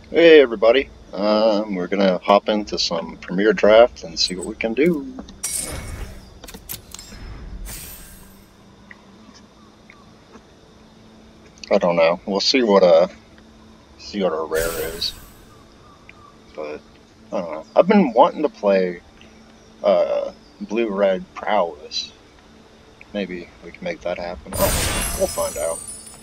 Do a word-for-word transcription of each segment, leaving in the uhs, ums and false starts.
Hey everybody, um, we're gonna hop into some Premier Draft and see what we can do. I don't know. We'll see what uh see what our rare is, but I don't know. I've been wanting to play uh Blue Red Prowess. Maybe we can make that happen. I don't know. We'll find out.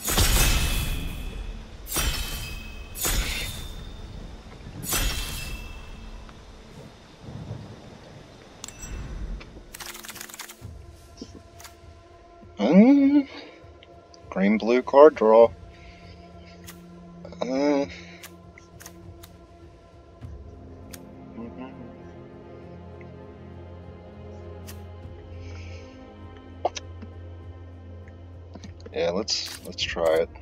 Mm, green blue card draw. Uh, mhm. Yeah, let's let's try it.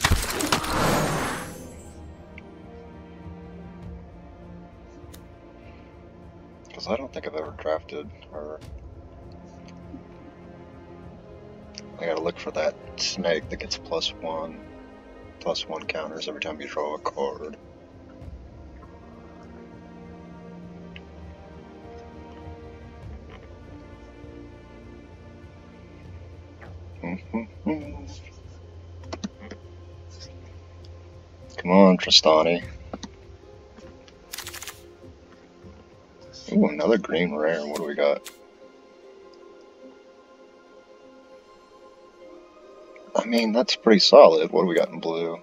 Because I don't think I've ever drafted her. I gotta look for that snake that gets plus one, plus one counters every time you draw a card. Come on, Tristani. Ooh, another green rare. What do we got? I mean, that's pretty solid. What do we got in blue?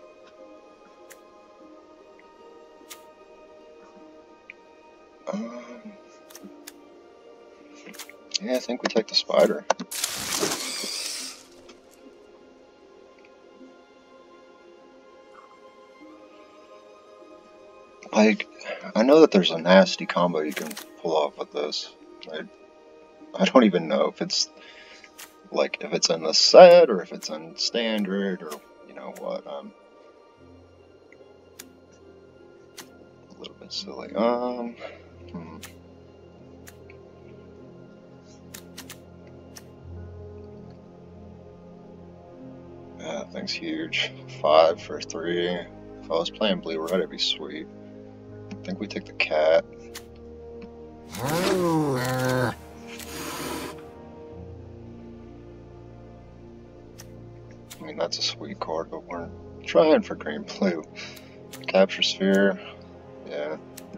Um, yeah, I think we take the spider. Like, I know that there's a nasty combo you can pull off with this. I, I don't even know if it's, like, if it's in the set or if it's in standard or, you know what, um, a little bit silly. Um, hmm. Yeah, that thing's huge. Five for three. If I was playing blue red, it'd be sweet. I think we take the cat. I mean, that's a sweet card, but we're trying for green blue. Capture sphere. Yeah.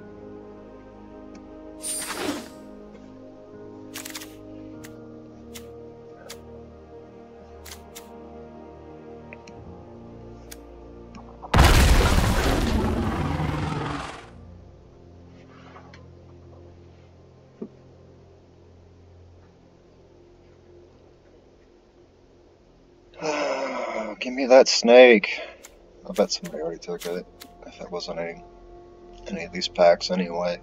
Give me that snake. I bet somebody already took it. If it wasn't any, any of these packs anyway.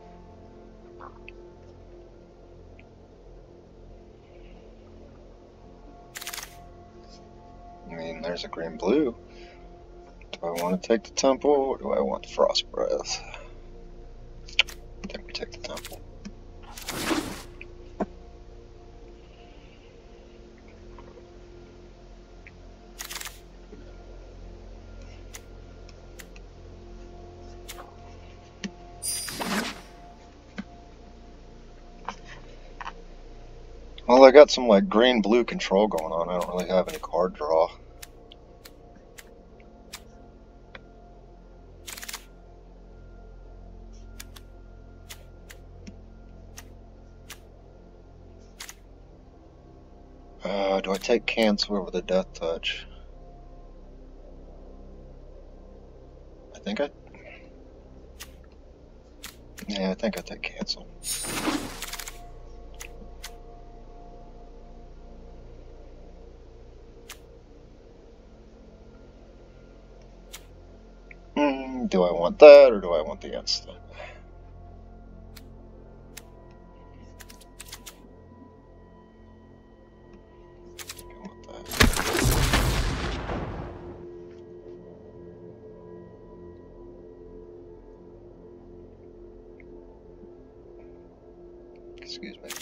I mean, there's a green blue. Do I want to take the temple or do I want the frost breath? I think we take the temple. Well, I got some like green blue control going on. I don't really have any card draw. Uh, do I take cancel over the death touch? I think I. Yeah, I think I take cancel. Hmm, do I want that or do I want the instant? I want that. Excuse me.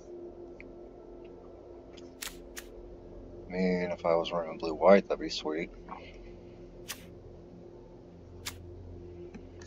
I mean, if I was running blue white, that'd be sweet.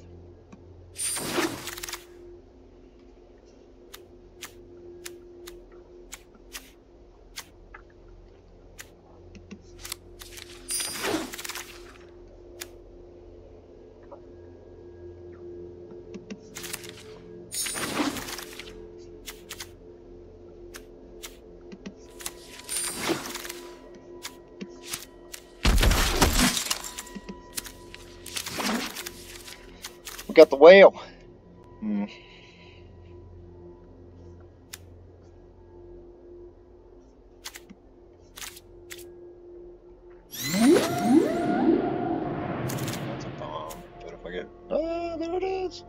We got the whale. Hmm. That's a bomb. But if I get... Ah, there it is.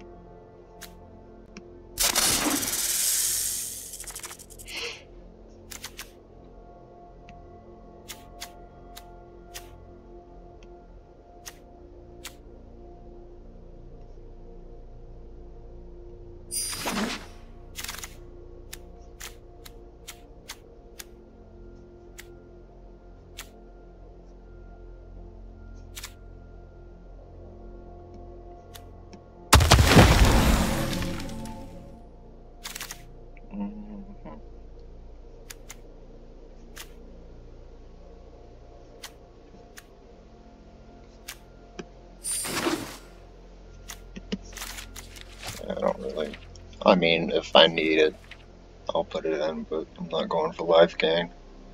I don't really... I mean, if I need it, I'll put it in, but I'm not going for life gain.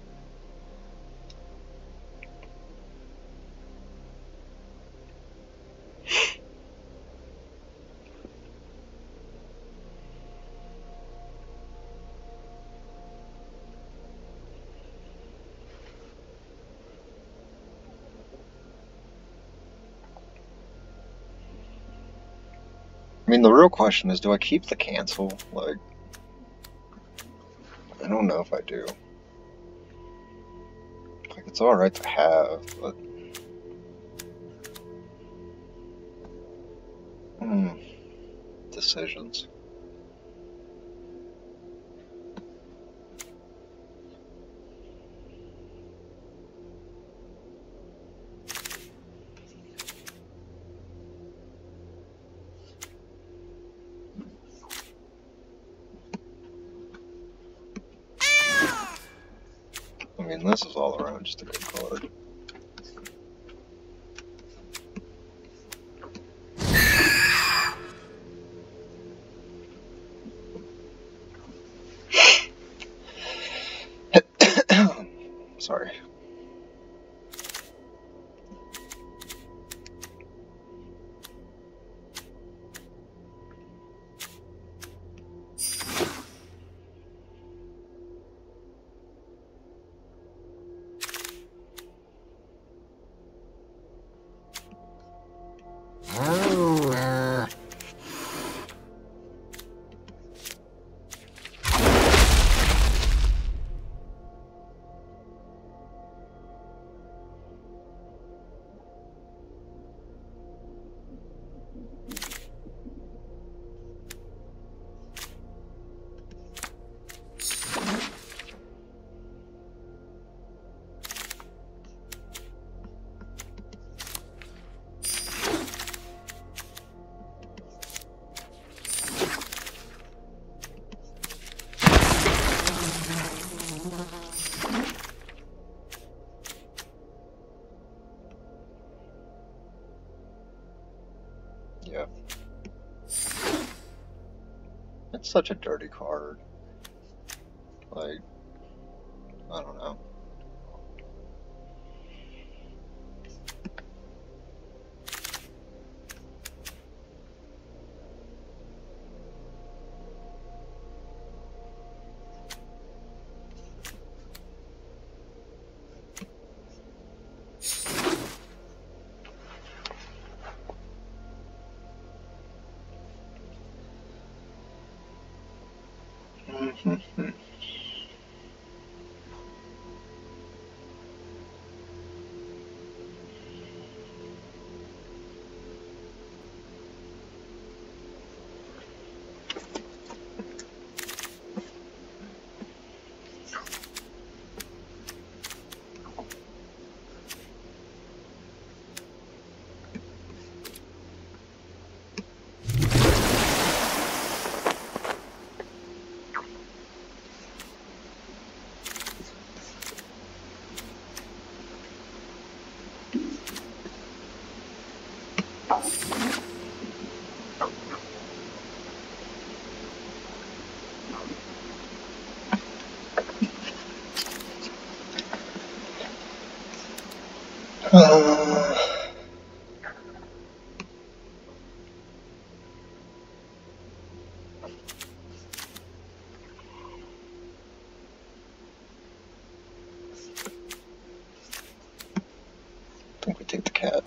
I mean, the real question is, do I keep the cancel? Like, I don't know if I do. Like, it's alright to have, but... Hmm. Decisions. I mean, this is all around just a good card. Sorry. Yeah. It's such a dirty card. Like, I don't know. Mm-hmm. Uh, yet.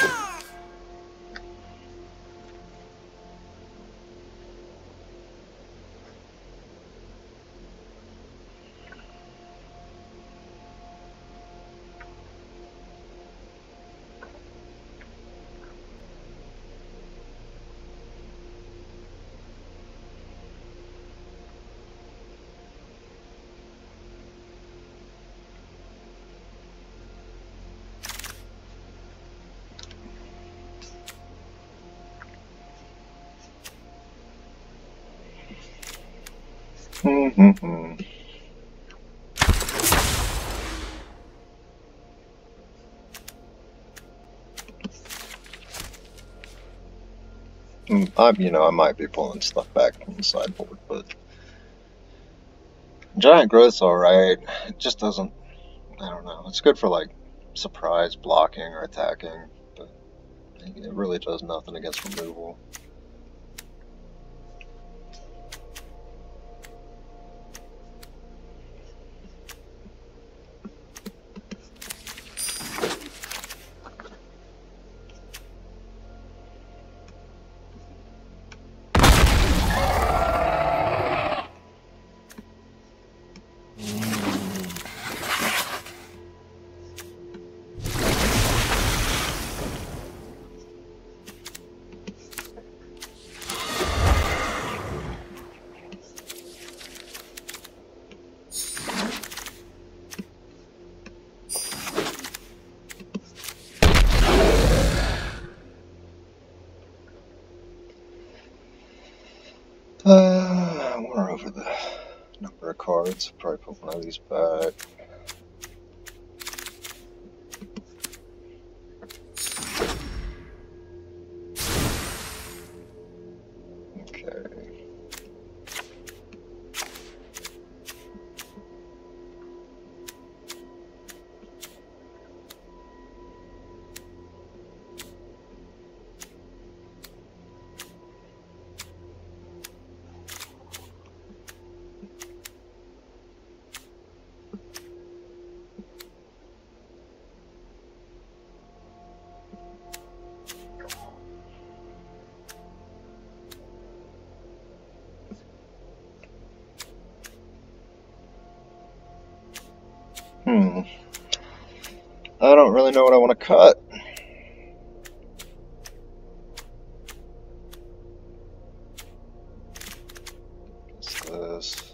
Mm-hmm. I'm, you know, I might be pulling stuff back from the sideboard, but giant growth's alright. It just doesn't, I don't know. It's good for like surprise blocking or attacking, but it really does nothing against removal. Uh, we're over the number of cards. Probably put one of these back. Okay. Hmm. I don't really know what I want to cut. What's this?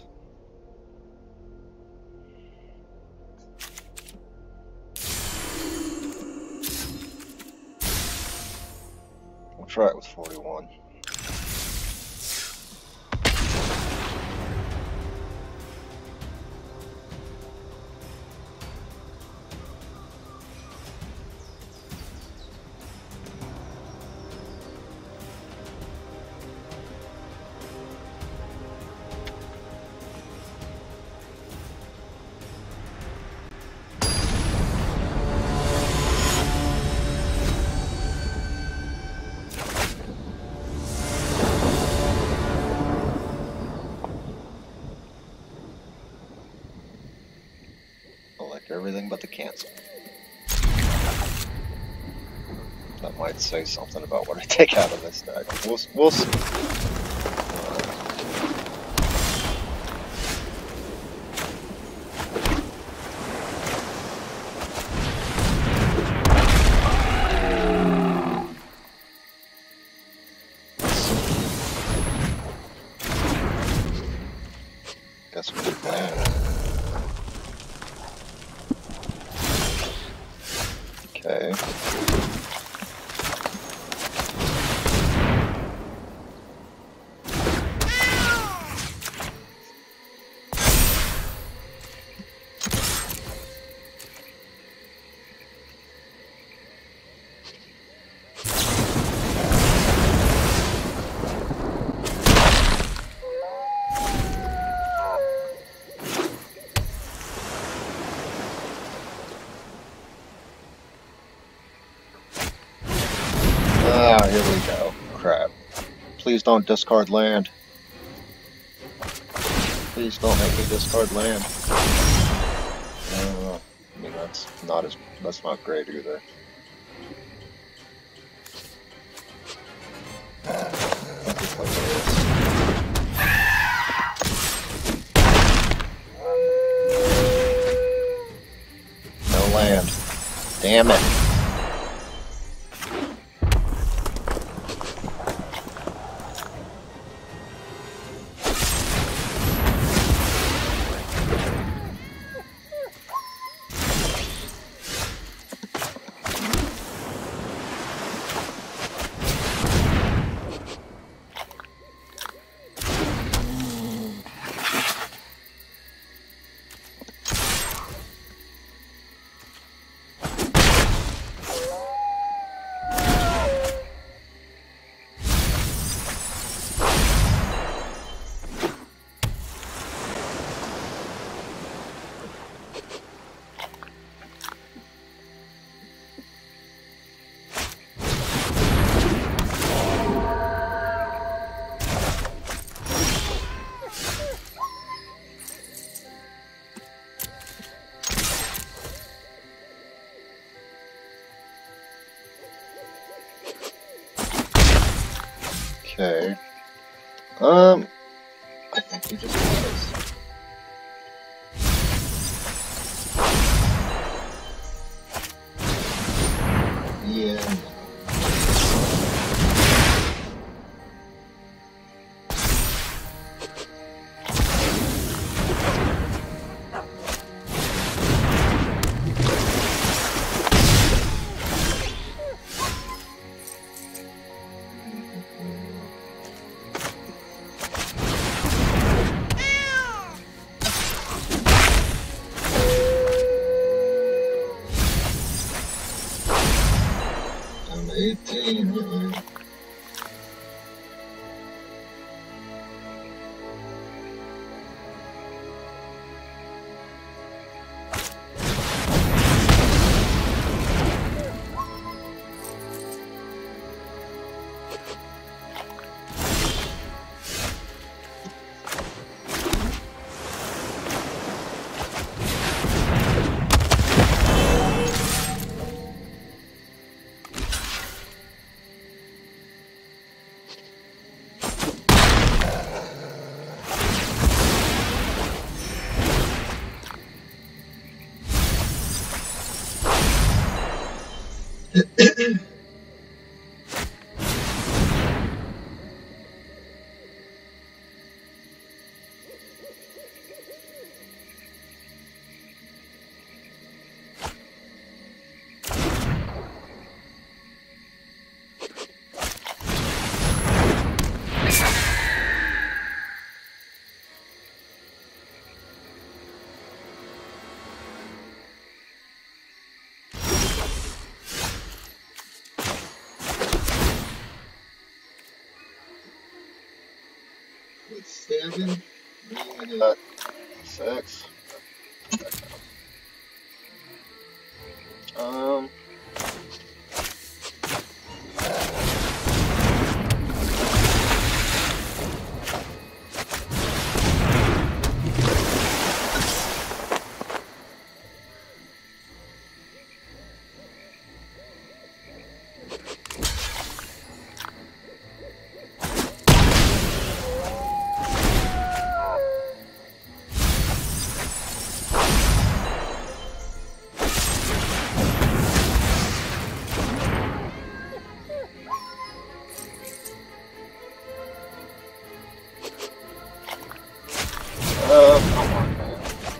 We'll try it with forty-one. Everything but the cancel. That might say something about what I take out of this deck. We'll, we'll see. Guess we can land. Okay. Ah, here we go. Crap. Please don't discard land. Please don't make me discard land. Uh, I mean, that's not as, that's not great either. Damn it. Okay. Um, I think he just was. Yeah. eighteen, uh-uh. Seven, we got six. Um. Uh, come on, man.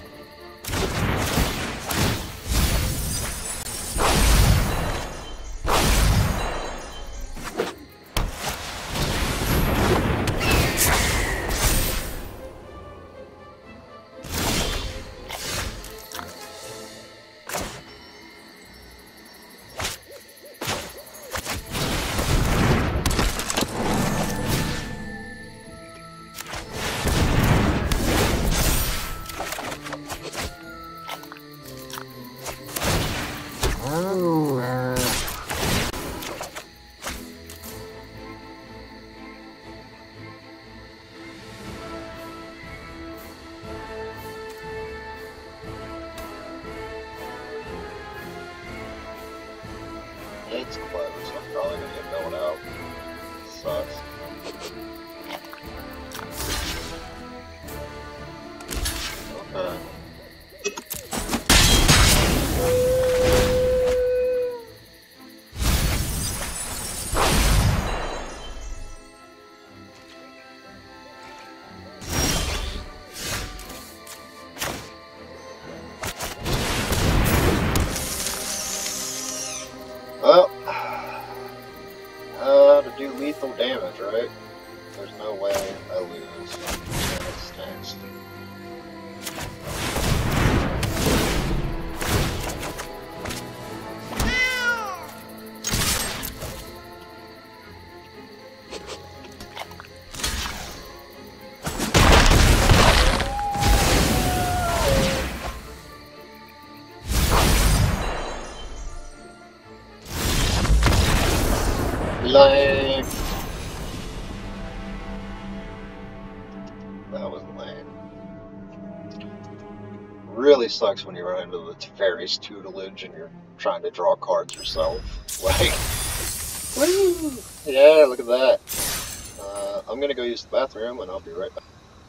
It's close. I'm probably gonna get going out. Sucks. Okay. no damage, right? There's no way I lose. That's next. Lame. That was lame. Really sucks when you run into the Teferi's tutelage and you're trying to draw cards yourself. Like, woo! Yeah, look at that. Uh, I'm gonna go use the bathroom and I'll be right back.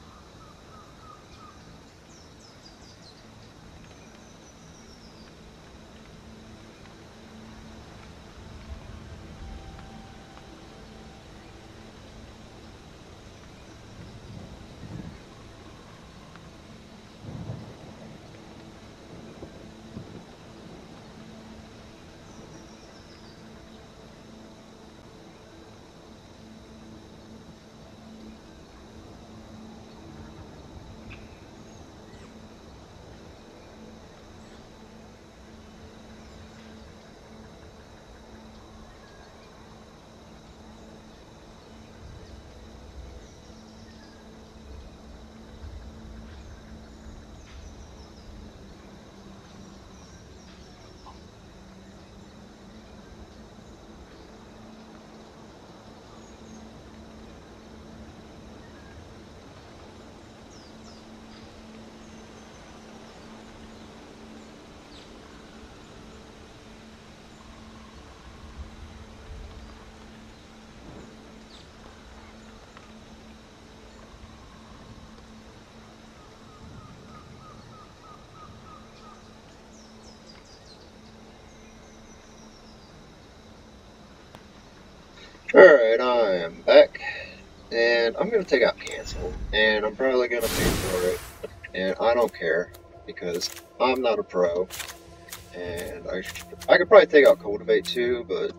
Alright, I am back, and I'm going to take out cancel, and I'm probably going to pay for it, and I don't care, because I'm not a pro, and I, I could probably take out cultivate too, but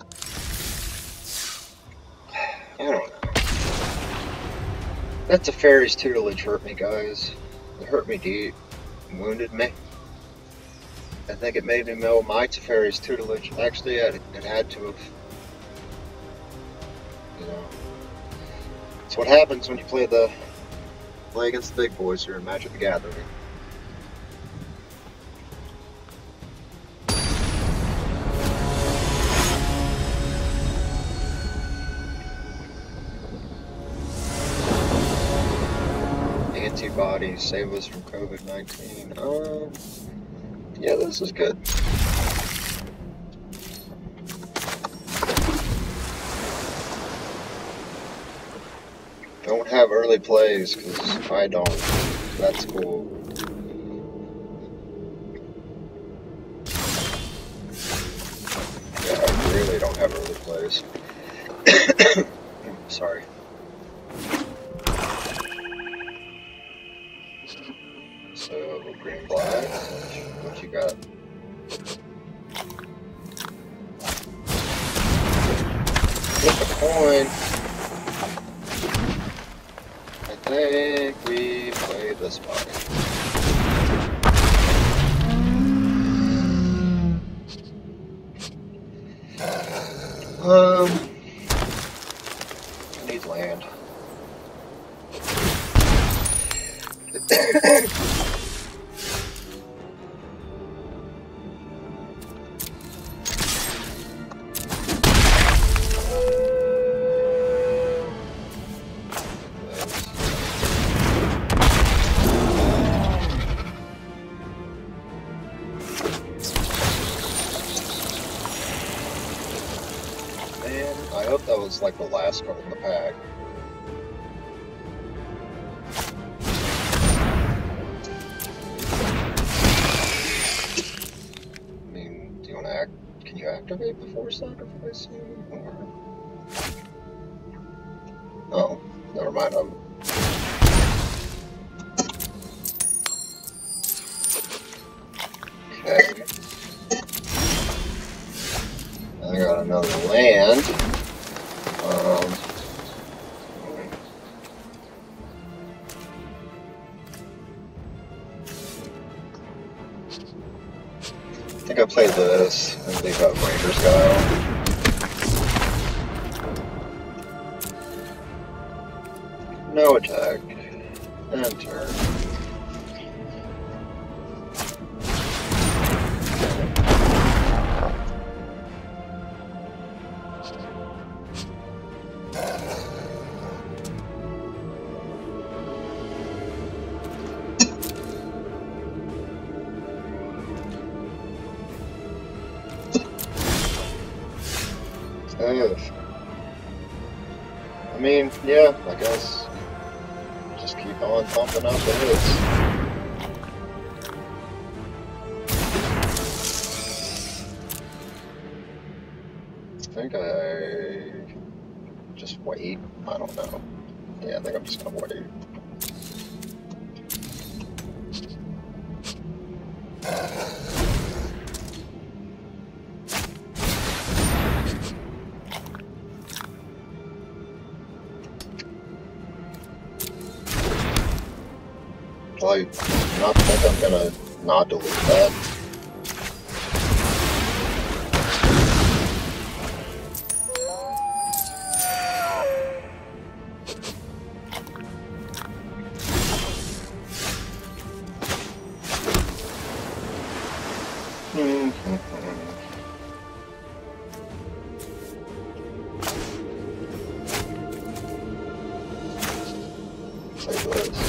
I don't know. That Teferi's tutelage hurt me, guys. It hurt me deep, it wounded me. I think it made me know my Teferi's tutelage. Actually, it, it had to have. You know, it's what happens when you play the play against the big boys here in Magic the Gathering. Antibodies save us from COVID nineteen. Uh, yeah, this is good. Don't have early plays, because I don't. That's cool. Yeah, I really don't have early plays. Sorry. So, green black, what you got? Flip a coin. I think we play this body. Um, I need land. I hope that was like the last card in the pack. I mean, do you want to act? Can you activate before sacrificing? Or... Oh, never mind. I'm... Okay. I got another land. Um, play this and leave out Ranger style. No attack. Enter. I mean, yeah, I guess. Just keep on pumping out the hits. I think I just wait. I don't know. Yeah, I think I'm just gonna wait. Like, not think I'm gonna not delete that. Like this.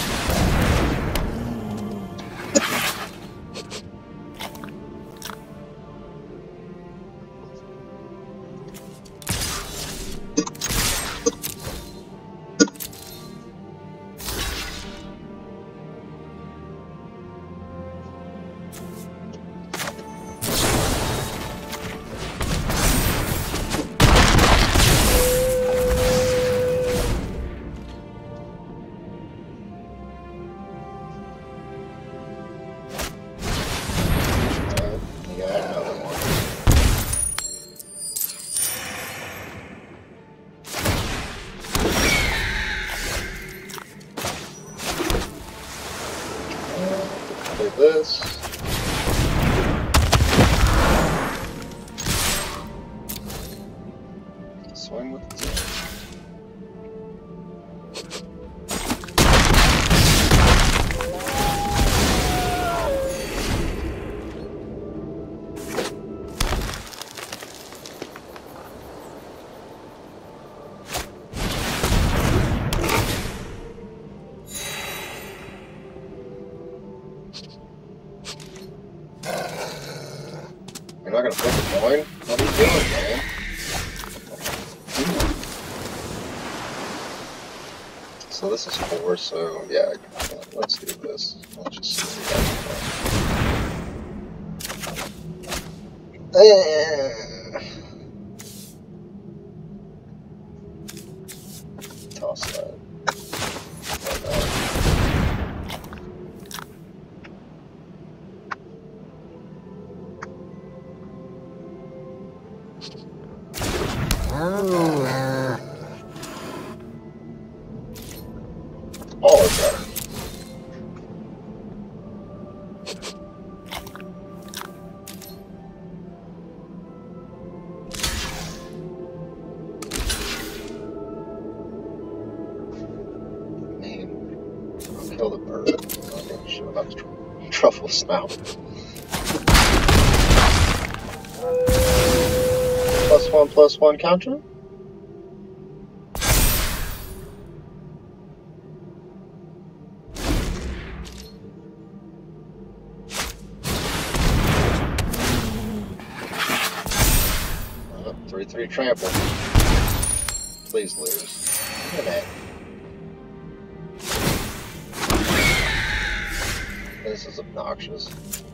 Like this. Swing with the team. You're not gonna flip a coin? What are you doing, man? So this is four, so yeah, let's do this. Let's just see that. Toss that. All of that. Man, I'll kill the bird. I'm not gonna show about the tr truffle snout. Plus one, plus one counter. three three trample. Please lose. Look at that. This is obnoxious.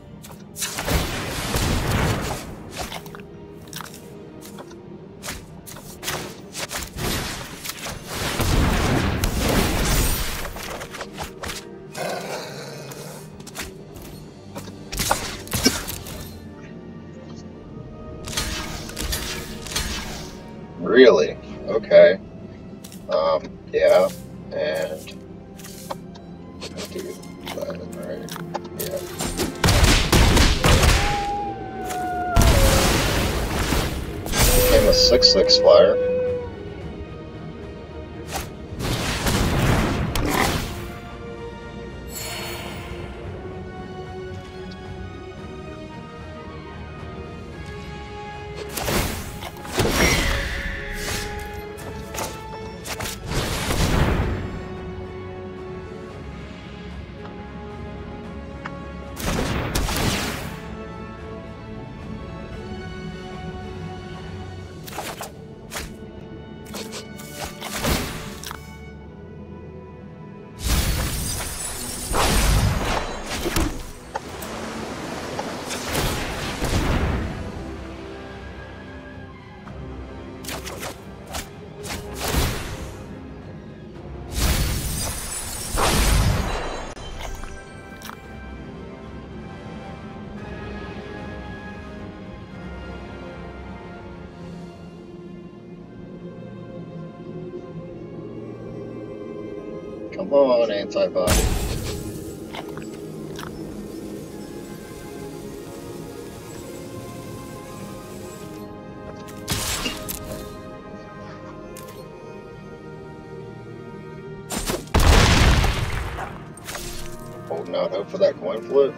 Really? Okay. Um, yeah, and do that, right? Yeah. a six six flyer. Come on, antibody. Holding out hope for that coin flip.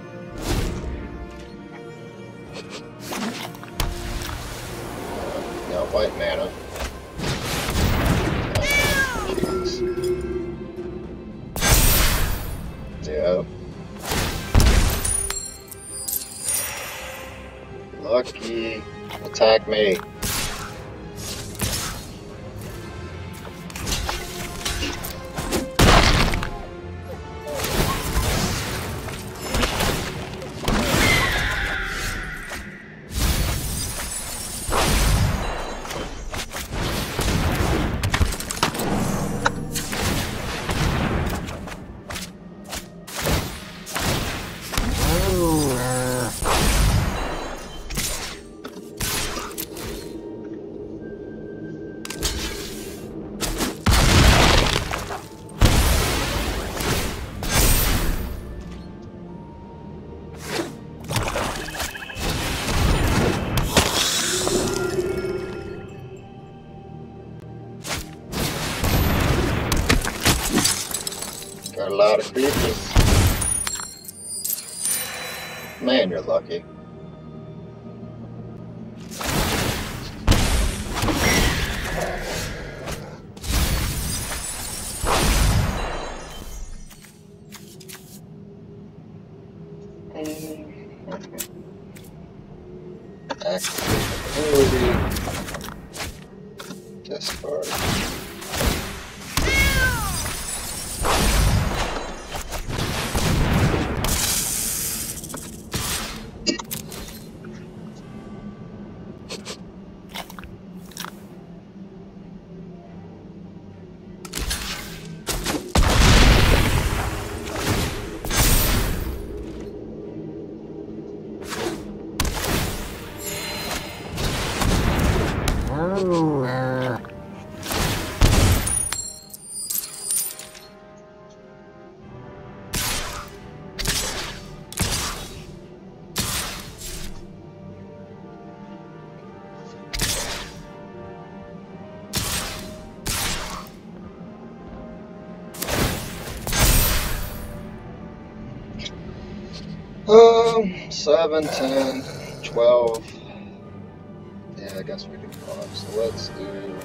Now white mana. Yeah. Lucky. Attack me. Got a lot of creatures. Man, you're lucky. Activate ability. Discard. Um, seven, ten, twelve. Yeah, I guess we can pop. So let's do.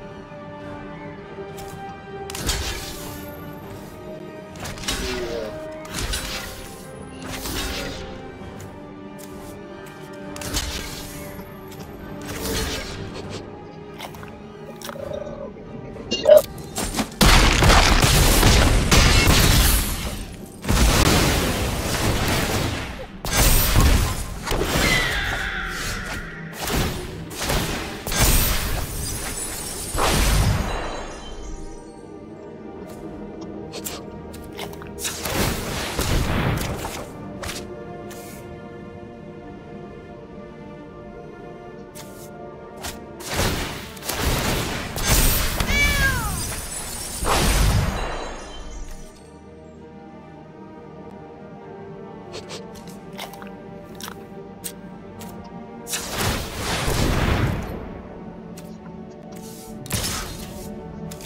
Yep.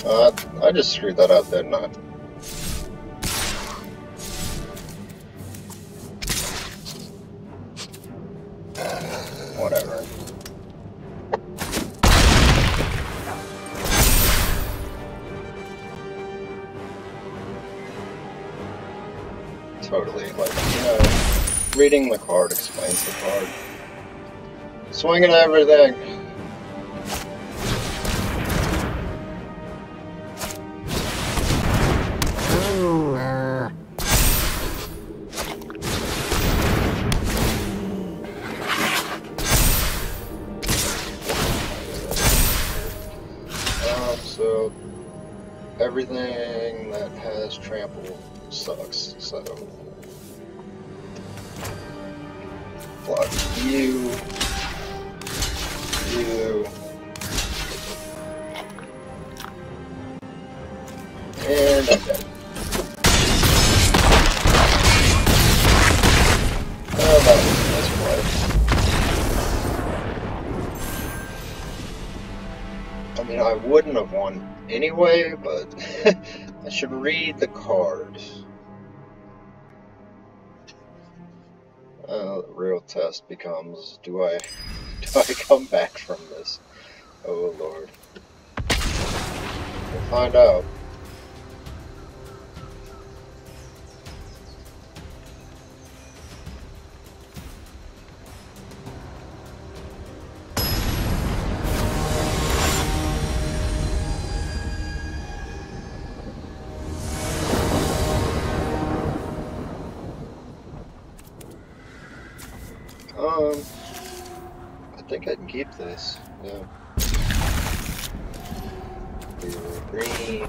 Uh, I just screwed that up, didn't I? Whatever. Totally, like, you know, reading the card explains the card. Swinging everything! Um, so, everything that has trample sucks, so... Block you... You... And I'm dead. Oh, that was a nice play. I mean, I wouldn't have won anyway, but I should read the card. Uh, the real test becomes, do I, do I come back from this? Oh Lord. We'll find out. Um, I think I can keep this. Yeah. Blue, green.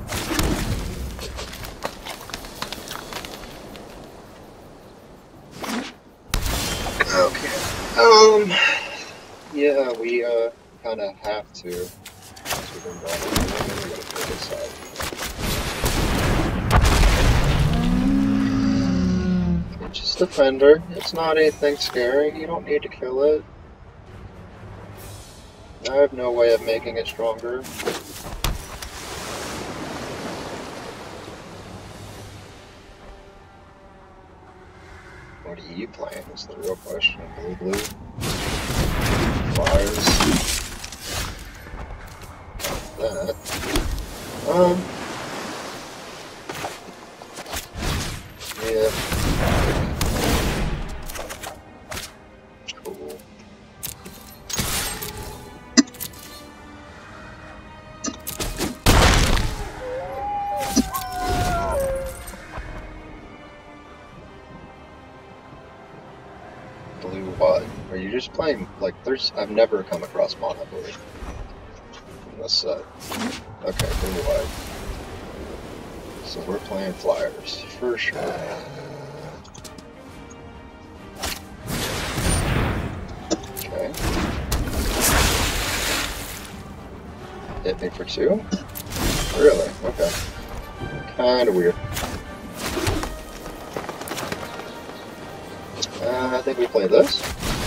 Okay. Um. Yeah, we uh kind of have to. Once we've been running, we gotta pick this up. It's just a fender. It's not anything scary. You don't need to kill it. I have no way of making it stronger. What are you playing is the real question. Blue, blue. Flyers. That. Um. Yeah. Cool. Blue what? Are you just playing, like, there's, I've never come across mono blue in this set. Okay, blue white. So we're playing flyers, for sure. Okay. Hit me for two? Really? Okay. Kinda weird. Uh, I think we play this.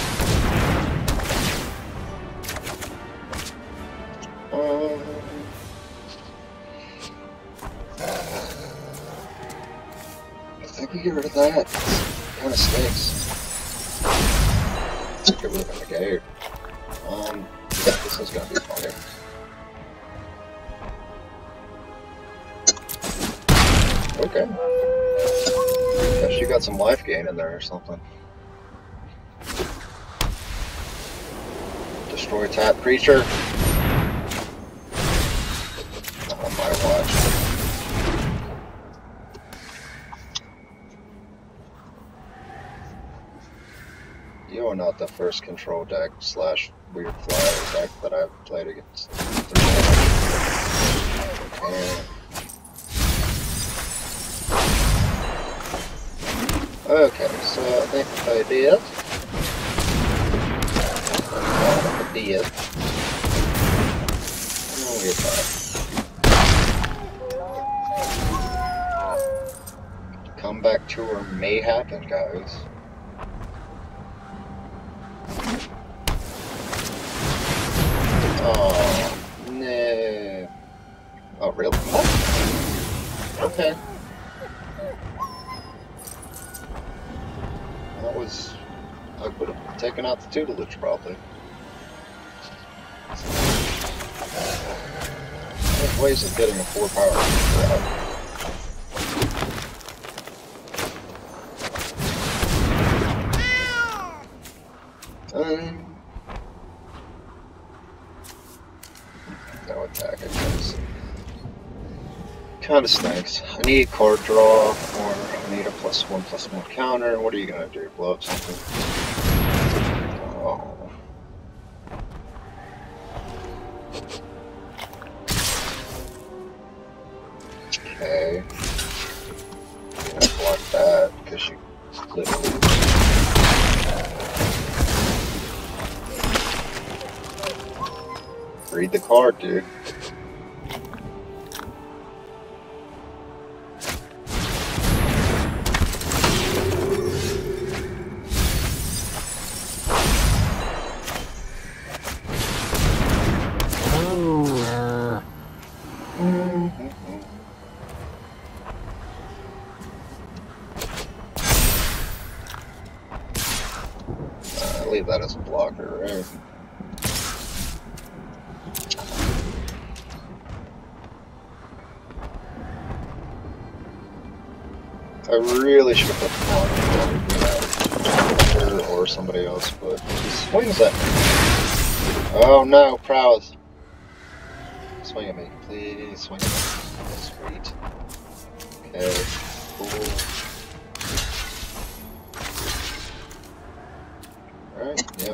Um, I think we get rid of that. Kind of stinks. Get rid of the negate. Um, yeah, this is gonna be funny. Okay. Guess you got some life gain in there or something. Destroy tap creature. Not on my watch. You are not the first control deck slash weird flyer deck that I've played against. Okay. Okay, so I think if I did. I did. Oh, we're fine. Comeback tour may happen, guys. Oh, no. Oh Oh, really? Okay. That was... I would have taken out the tutelage, probably. There's ways of getting a four power out. Um... No attack, I guess. Kinda stinks. I need card draw, or I need a plus one, plus one counter. What are you gonna do? Blow up something? Oh. Okay. I'm gonna block that, because you literally... Read the card, dude. Leave that as a blocker, right? I really should have put the blocker or somebody else, but he swings at me. Oh no, prowess. Swing at me, please swing at me. Sweet. Okay, cool. Alright, yep.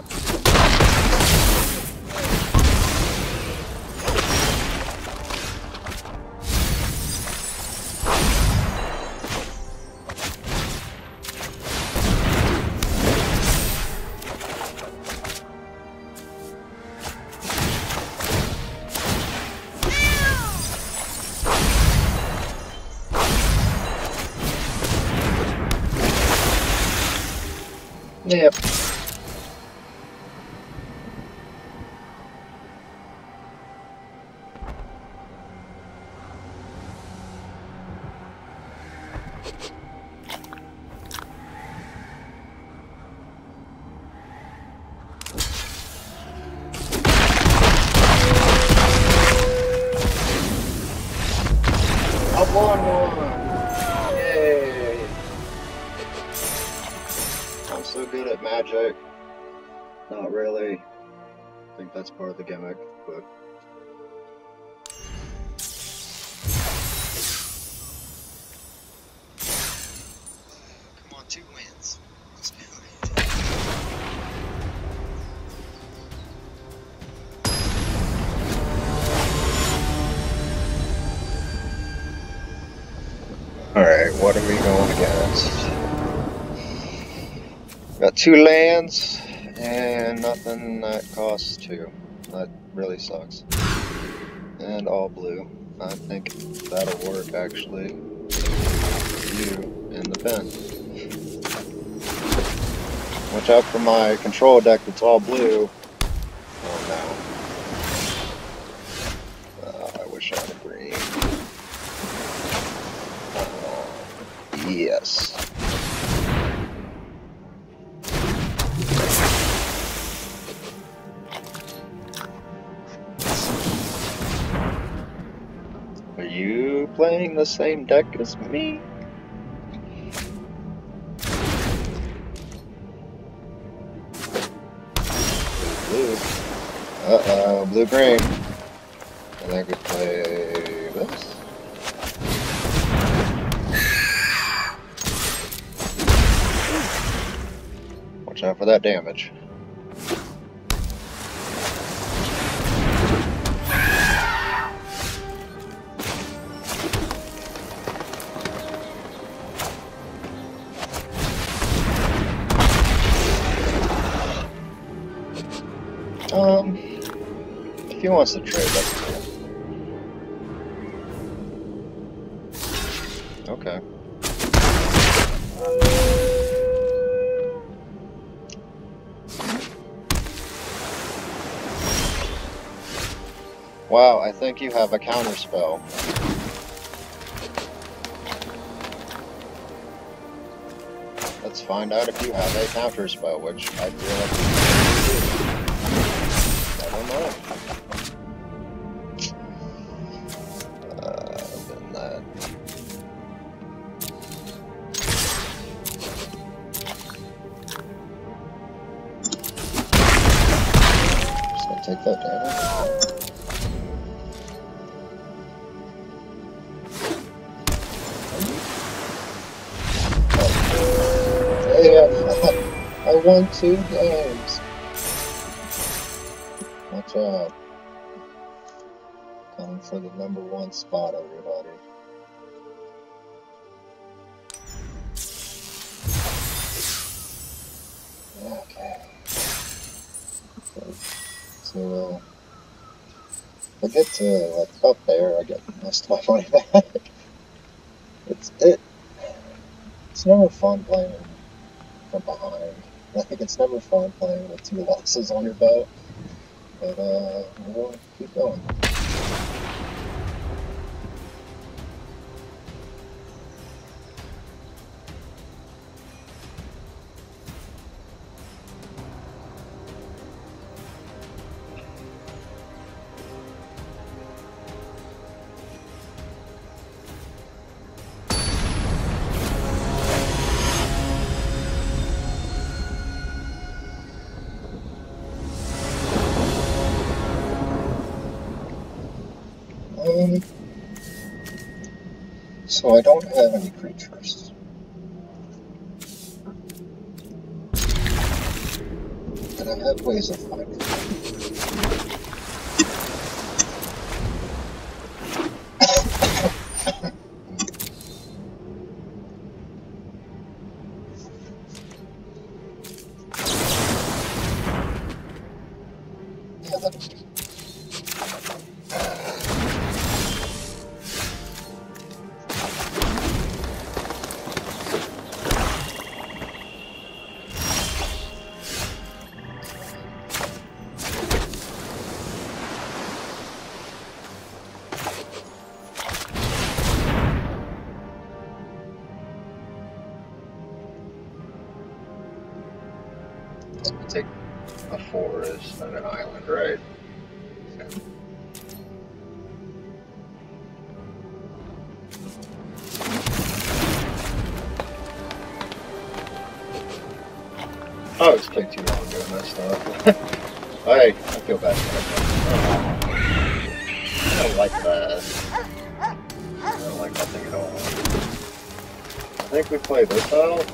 Yep. I won one! Yay! I'm so good at magic. Not really. I think that's part of the gimmick, but... Come on, two wins. Let's do it. Alright, what are we going against? Got two lands, and nothing that costs two. That really sucks. And all blue. I think that'll work, actually. You in the pen. Watch out for my control deck that's all blue. Oh no. Uh, I wish I had a green. Yes. Are you playing the same deck as me? Blue. Uh-oh, blue-green. I think we play this. Watch out for that damage. Um, if he wants to trade, that's cool. Okay. Wow, I think you have a counterspell. Let's find out if you have a counterspell, which I feel like you do. I don't know. Uh, than that. Just gonna take that damage. I won two games. Watch out. Coming for the number one spot, everybody. Okay. So, so uh, if I get to like up there, I get most of my money back. It's it. It's never fun playing from behind. Like, it's never fun playing with two losses on your belt, but uh, we'll keep going. Um, so I don't have any creatures. And I have ways of finding them. Yeah, that's... take a forest and an island, right? Okay. Oh, it's played too long doing that stuff. I, I feel bad for that. I don't like that. I don't like that thing at all. I think we play this out.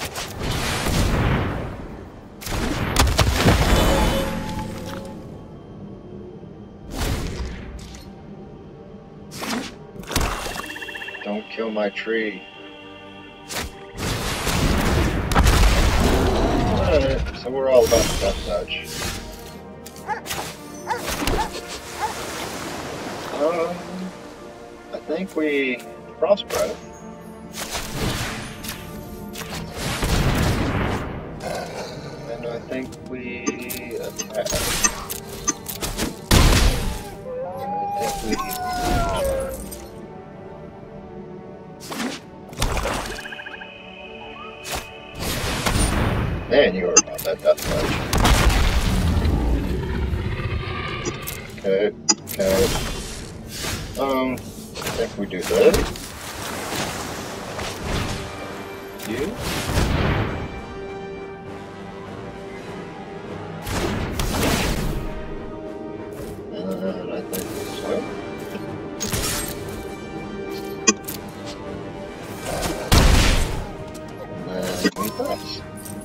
Don't kill my tree. Alright, so we're all about the death touch. Um, I think we Frost Breath. And I think we attack. And I think we Man, you were about that death touch. Okay, okay. Um, I think we do this. You? And I think we swim. And then we press.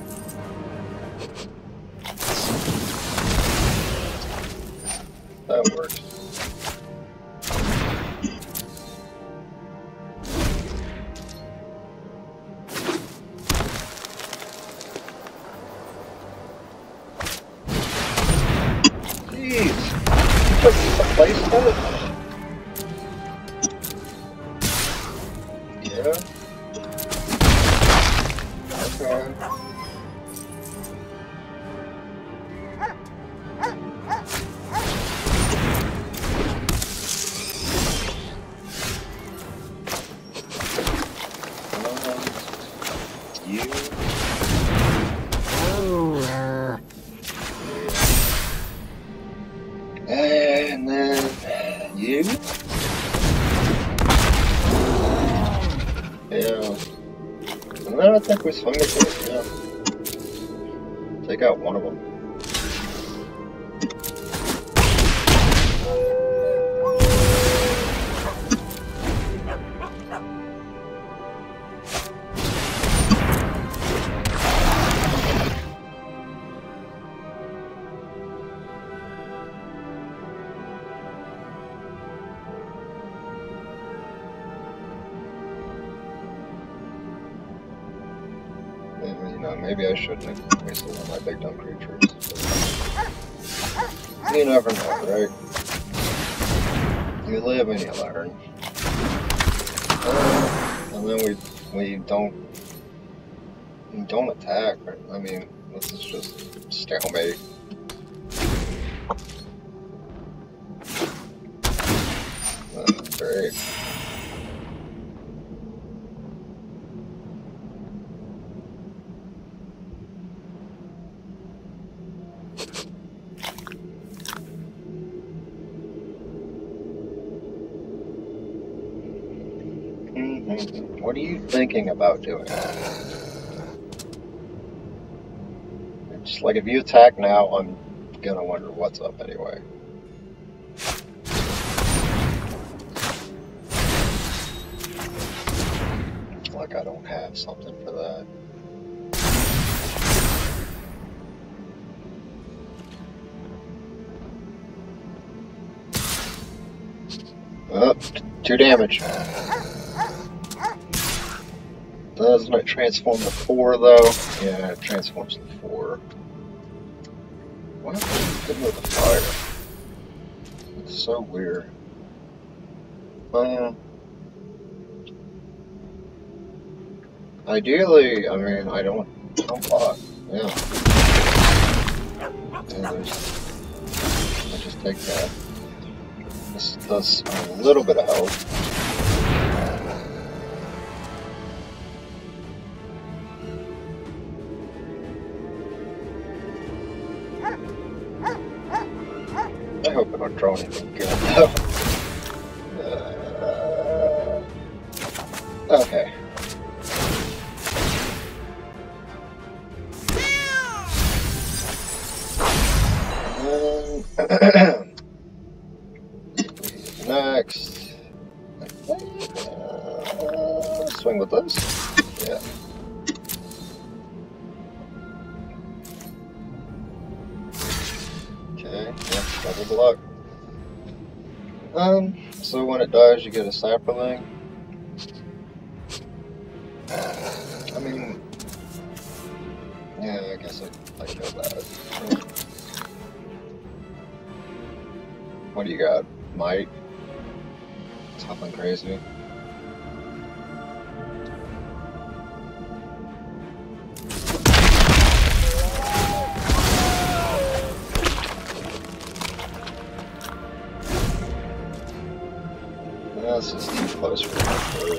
That works. Yeah. And then I think we swing it, yeah. Take out one of them. Maybe I shouldn't have wasted one of my big dumb creatures. You never know, right? You live and you learn. Uh, and then we we don't we don't attack. Right? I mean, this is just stalemate. Uh, great. What are you thinking about doing? It's like if you attack now, I'm gonna wonder what's up anyway. It's like I don't have something for that. Oh, two damage. Doesn't it transform to four though? Yeah, it transforms to four. Why am I good with the fire? It's so weird. Uh, ideally, I mean, I don't, I don't block. Yeah. And there's, I just take that. This does a little bit of health. I hope I don't draw anything good. uh, okay. Um, next. Uh, swing with this. Yeah. Okay, yeah, double block. Um, so when it dies, you get a sapperling. I mean, yeah, I guess I, I kill that. Yeah. What do you got? Might? Something crazy. This is too close for me.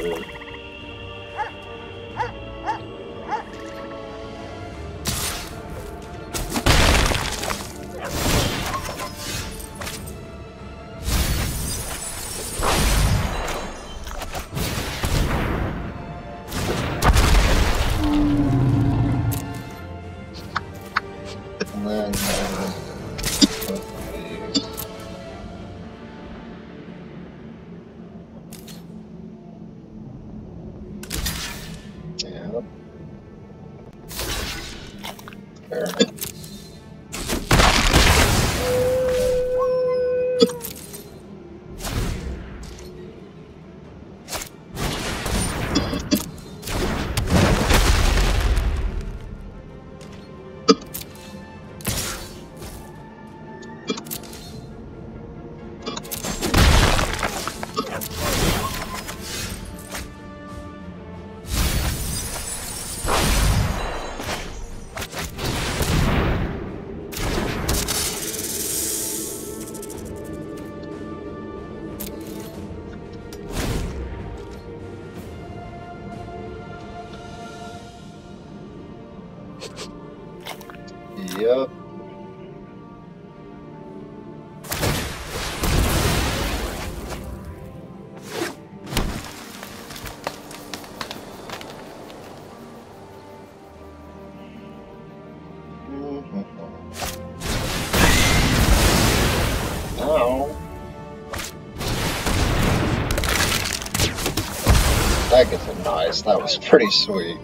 And then, uh, Fair enough. Yep. That gets it nice. That was pretty sweet.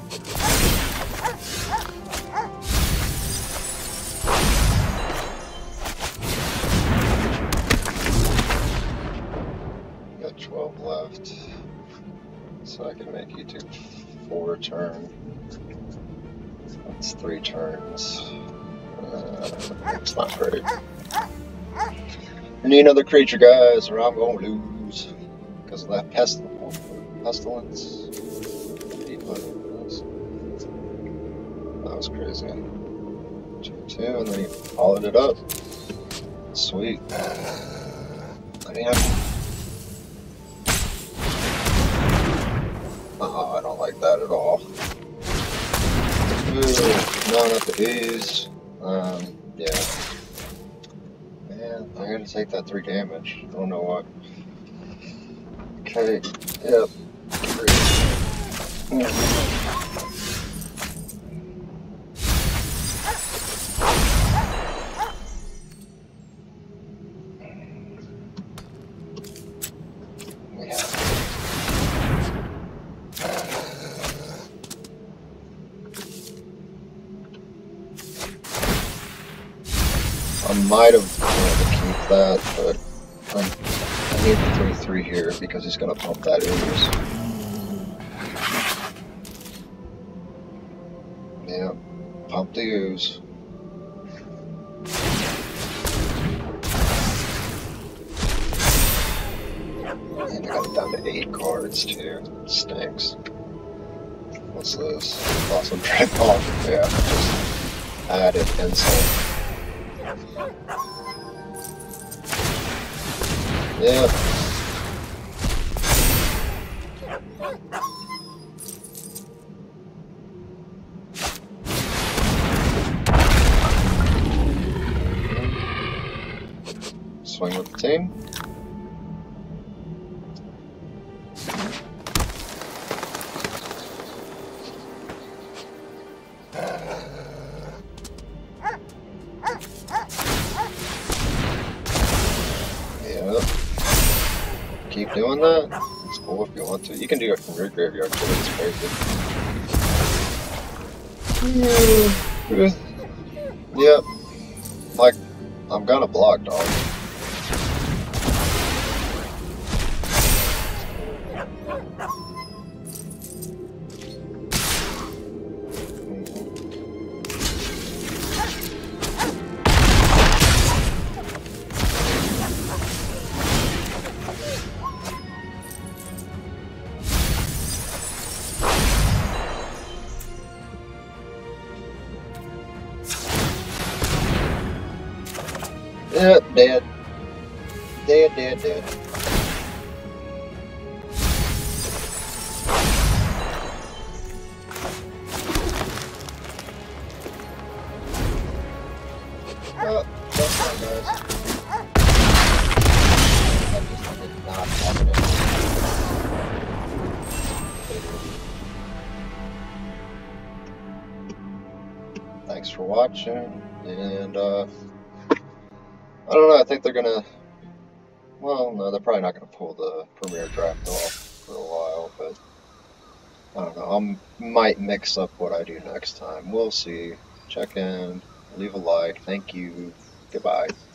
Got twelve left. So I can make you do four turn. That's three turns. Uh, it's not great. I need another creature, guys, or I'm gonna lose. Because of that pestil pestilence. That was crazy. two two, and then he followed it up. Sweet. Damn. Oh, I don't like that at all. Ooh, no, not the A's. Um, yeah. Man, I gotta take that three damage. I don't know what. Okay, yep. I might have wanted to keep that, but um, I need the three three here because he's going to pump that ooze. Yeah, pump the ooze. And I got it down to eight cards too. Stinks. What's this? Awesome Dread Ball. Yeah, just added insult. Yeah. Swing with the team. Keep doing that. It's cool if you want to. You can do it from your graveyard too. It's crazy. Yep. Like, I'm gonna block, dog. Yep, dead. Dead, dead, dead. Oh, that's fine, guys. That just did not happen. Thanks for watching, and uh, I don't know, I think they're gonna, well, no, they're probably not gonna pull the Premier Draft off for a while, but I don't know, I might mix up what I do next time. We'll see. Check in, leave a like, thank you, goodbye.